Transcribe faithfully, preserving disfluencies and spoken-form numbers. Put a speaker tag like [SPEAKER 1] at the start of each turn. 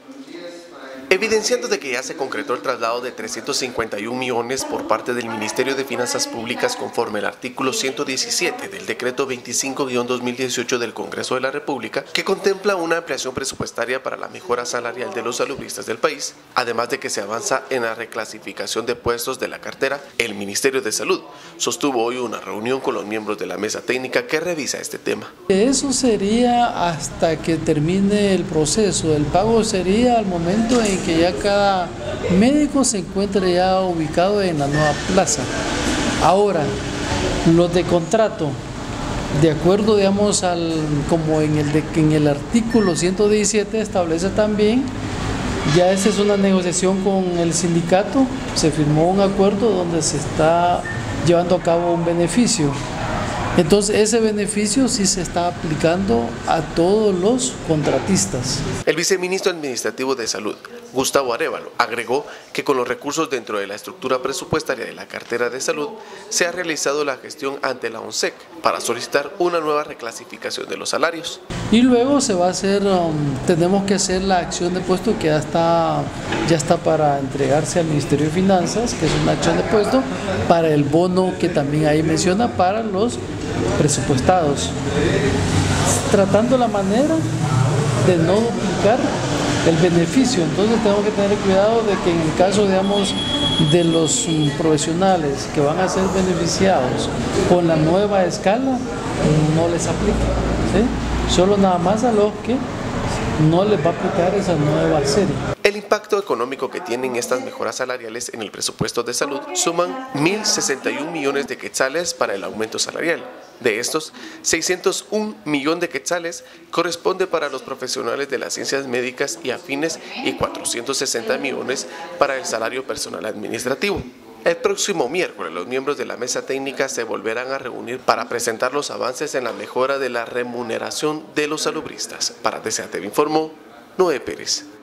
[SPEAKER 1] Evidenciando de que ya se concretó el traslado de trescientos cincuenta y un millones por parte del Ministerio de Finanzas Públicas conforme al artículo ciento diecisiete del decreto veinticinco guión dos mil dieciocho del Congreso de la República, que contempla una ampliación presupuestaria para la mejora salarial de los salubristas del país, además de que se avanza en la reclasificación de puestos de la cartera. El Ministerio de Salud sostuvo hoy una reunión con los miembros de la mesa técnica que revisa este tema.
[SPEAKER 2] Eso sería hasta que termine el proceso. El pago sería al momento en que ya cada médico se encuentre ya ubicado en la nueva plaza. Ahora, los de contrato, de acuerdo, digamos, al, como en el, de, en el artículo ciento diecisiete establece también, ya esa es una negociación con el sindicato, se firmó un acuerdo donde se está llevando a cabo un beneficio. Entonces ese beneficio sí se está aplicando a todos los contratistas.
[SPEAKER 1] El viceministro administrativo de Salud, Gustavo Arévalo, agregó que con los recursos dentro de la estructura presupuestaria de la cartera de salud se ha realizado la gestión ante la ONSEC para solicitar una nueva reclasificación de los salarios.
[SPEAKER 2] Y luego se va a hacer, um, tenemos que hacer la acción de puesto que ya está, ya está para entregarse al Ministerio de Finanzas, que es una acción de puesto para el bono que también ahí menciona para los presupuestados, tratando la manera de no duplicar el beneficio. Entonces tenemos que tener cuidado de que en el caso, digamos, de los um, profesionales que van a ser beneficiados con la nueva escala, no les aplique, ¿sí? Solo nada más a los que no les va a aplicar esa nueva serie.
[SPEAKER 1] El impacto económico que tienen estas mejoras salariales en el presupuesto de salud suman mil sesenta y un millones de quetzales para el aumento salarial. De estos, seiscientos un millones de quetzales corresponde para los profesionales de las ciencias médicas y afines y cuatrocientos sesenta millones para el salario personal administrativo. El próximo miércoles los miembros de la mesa técnica se volverán a reunir para presentar los avances en la mejora de la remuneración de los salubristas. Para D C A T V informó Noé Pérez.